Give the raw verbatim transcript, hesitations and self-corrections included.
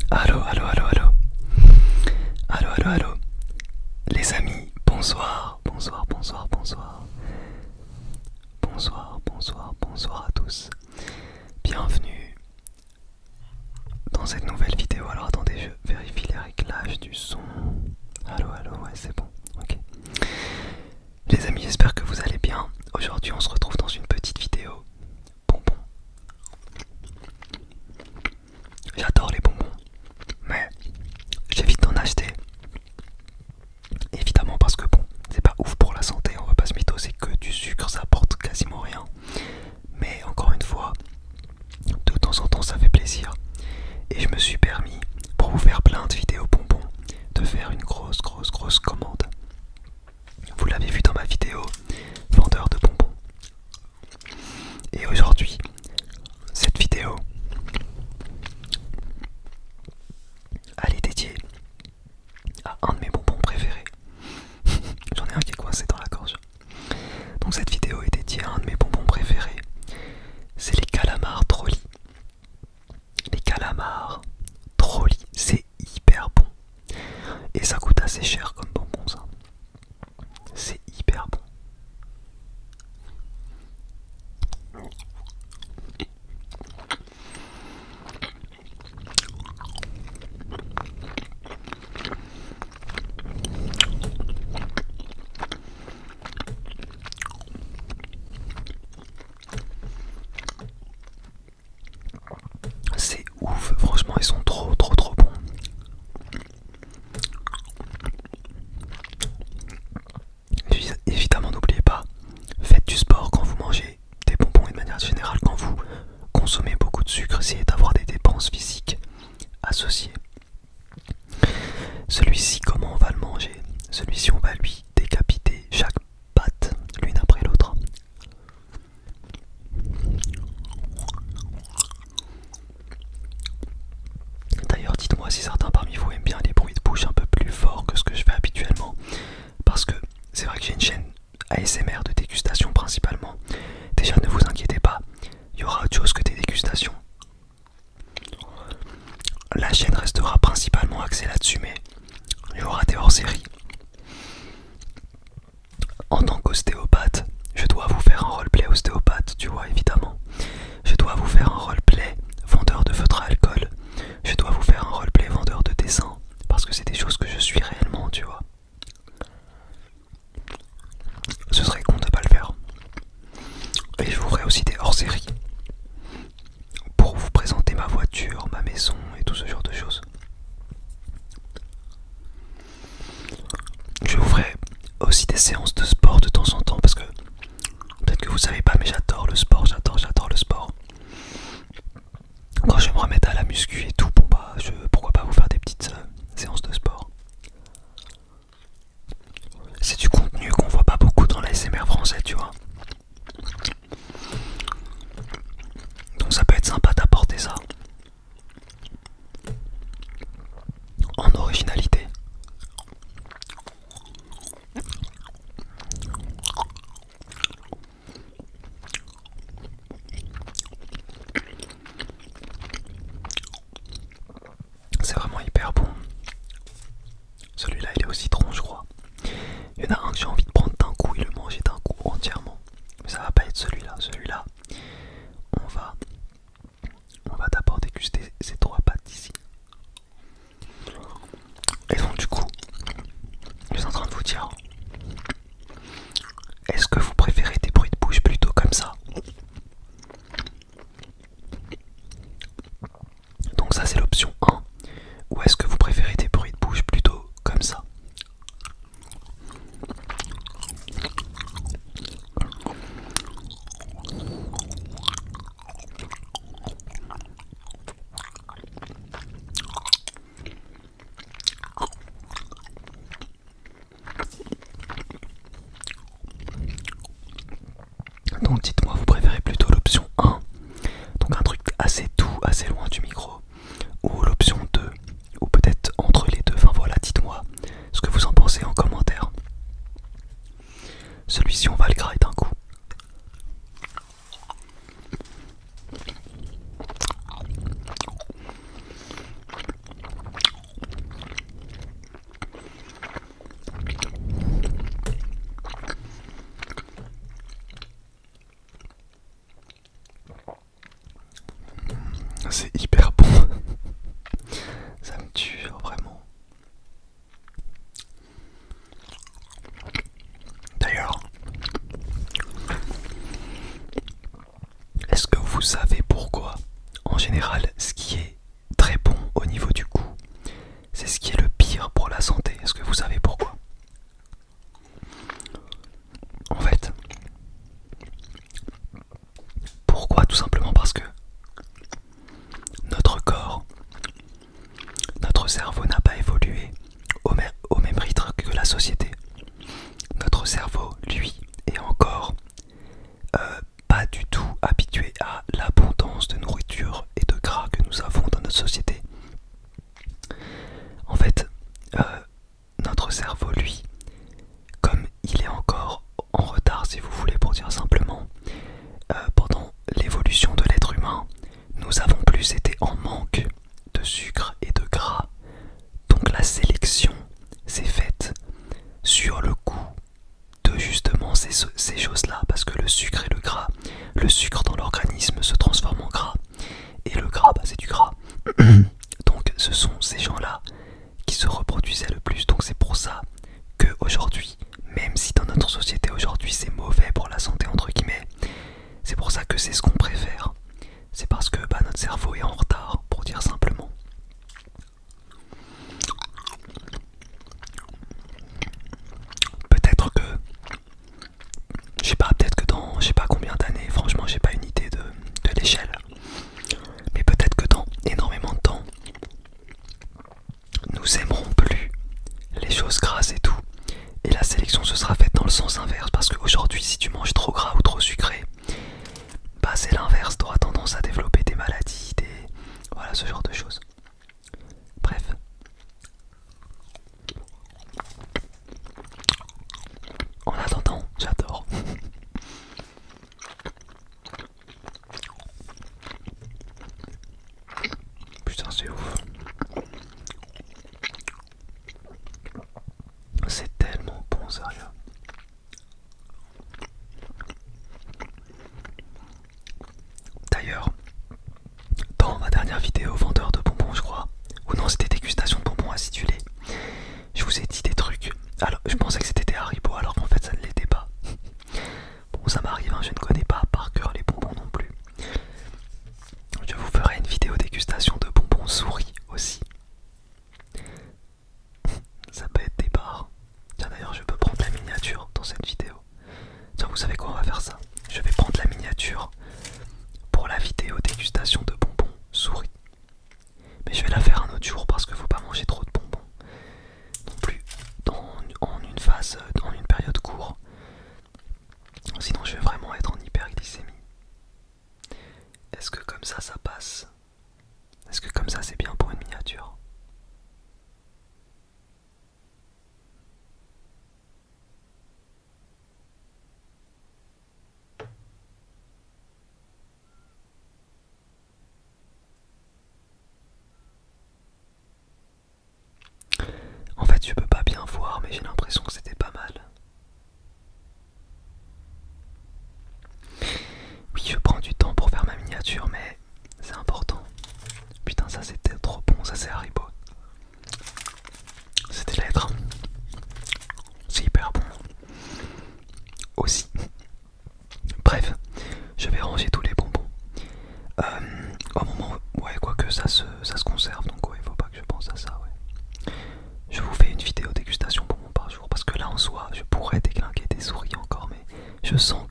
Allô, allô, allô, allô. Allô, allô, allô. Les amis, bonsoir, bonsoir, bonsoir, bonsoir. Bonsoir, bonsoir, bonsoir à tous. Bienvenue dans cette nouvelle vidéo. Alors attendez, je vérifie les réglages du son. Allô, allô, ouais, c'est bon, ok. Les amis, j'espère que vous allez bien. Aujourd'hui, on se retrouve dans une petite vidéo bonbons. J'adore les bonbons, mais j'évite d'en acheter. Évidemment parce que bon, c'est pas ouf pour la santé, on va pas se mytho, c'est que du sucre, ça apporte quasiment rien. Mais encore une fois, de temps en temps ça fait plaisir. Et je me suis permis, pour vous faire plein de vidéos bonbons, de faire une grosse grosse grosse commande. Vous l'avez vu dans ma vidéo, vendeur de bonbons. Et aujourd'hui, cette vidéo, elle est dédiée à un de mes bonbons préférés. J'en ai un qui est coincé dans la gorge. Donc cette vidéo est dédiée à un de mes bonbons préférés. C'est les calamars Trolli. Les calamars Trolli, c'est hyper bon. Et ça coûte assez cher comme bonbon ça. C'est hyper bon. C'est ouf, franchement ils sont trop trop trop bons. Évidemment n'oubliez pas, faites du sport quand vous mangez des bonbons et de manière générale quand vous consommez beaucoup de sucre, essayez d'avoir des dépenses physiques associées. Celui-ci, comment on va le manger? Celui-ci, on va lui décapiter chaque patte l'une après l'autre. D'ailleurs, dites-moi si certains parmi vous aiment bien les bruits de bouche un peu plus forts que ce que je fais habituellement. Parce que c'est vrai que j'ai une chaîne A S M R de dégustation principalement. Déjà, ne vous inquiétez pas, il y aura autre chose que des dégustations. La chaîne restera principalement axée là-dessus, mais il y aura des hors-séries. En tant qu'ostéopathe, je dois vous faire un roleplay ostéopathe, tu vois, évidemment. Je dois vous faire un roleplay vendeur de feutre à alcool. Je dois vous faire un roleplay vendeur de dessin. Parce que c'est des choses que je suis réellement, tu vois. Ce serait con de pas le faire. Et je vous ferai aussi des hors-séries pour vous présenter ma voiture, ma maison et tout ce genre de choses. Je vous ferai aussi des séances de sport de temps en temps parce que peut-être que vous savez pas, mais j'adore le sport, j'adore, j'adore le sport. Quand je vais me remettre à la muscu et tout, bon bah je, pourquoi pas vous faire des petites euh, séances de sport. C'est du contenu qu'on voit pas beaucoup dans l'A S M R français, tu vois. Donc ça peut être sympa d'apporter ça en originalité. notre cerveau n'a pas évolué au, même, au même rythme que la société. Notre cerveau, lui, est encore euh, pas du tout habitué à l'abondance de nourriture et de gras que nous avons dans notre société. En fait, euh, notre cerveau, lui, comme il est encore en retard, si vous voulez, pour dire simplement, euh, pendant l'évolution de l'être humain, nous avons plus été en manque de sucre et de gras. Donc la sélection s'est faite sur le goût de justement ces, ces choses-là, parce que le sucre et le gras, le sucre dans l'organisme se transforme en gras, et le gras, bah, c'est du gras. Donc ce sont ces gens-là qui se reproduisaient le plus. Donc c'est pour ça qu'aujourd'hui, même si dans notre société aujourd'hui c'est mauvais pour la santé entre guillemets, c'est pour ça que c'est ce qu'on préfère. C'est parce que bah, notre cerveau est en retard, pour dire simplement. Peut-être que, je sais pas, peut-être que dans, je sais pas combien d'années, franchement j'ai pas une idée de, de l'échelle, mais peut-être que dans énormément de temps, nous aimerons plus les choses grasses et tout, et la sélection se sera faite dans le sens inverse, parce qu'aujourd'hui si tu manges trop gras ou trop sucré, bah c'est l'inverse, tu auras tendance à développer des maladies, des... voilà, ce genre de choses. Bref. En attendant, j'adore. Putain, c'est ouf. C'est tellement bon, sérieux. D'ailleurs, dans ma dernière vidéo vendeur de bonbons, je crois, ou non, c'était dégustation de bonbons acidulés, je vous ai dit des trucs. Alors, je pensais que c'était des Haribo, alors qu'en fait, ça ne l'était pas. Bon, ça m'arrive, hein, je ne connais pas par cœur les bonbons non plus. Je vous ferai une vidéo dégustation de bonbons souris aussi. Ça peut être des barres. Tiens, d'ailleurs, je peux prendre la miniature dans cette vidéo. Tiens, vous savez quoi, on va faire ça. Je vais prendre la miniature pour la vidéo dégustation de bonbons souris. Mais je vais la faire un autre jour parce qu'il faut pas manger trop de bonbons non plus dans, en une phase, en une période courte. Sinon je vais vraiment être en hyperglycémie. Est-ce que comme ça ça passe? Est-ce que comme ça c'est bien pour une miniature? En fait je peux pas bien voir mais j'ai l'impression que c'était pas mal. Oui, je prends du temps pour faire ma miniature mais c'est important. Putain, ça c'était trop bon, ça c'est Haribo. C'est des lettres. C'est hyper bon. Aussi. Bref, je vais ranger tous les bonbons. Euh, au moment où, ouais, quoique ça se, ça se conserve, donc ouais, il faut pas que je pense à ça, ouais. Je vous fais une vidéo dégustation bonbons par jour, parce que là en soi, je pourrais déglinguer des souris encore, mais je sens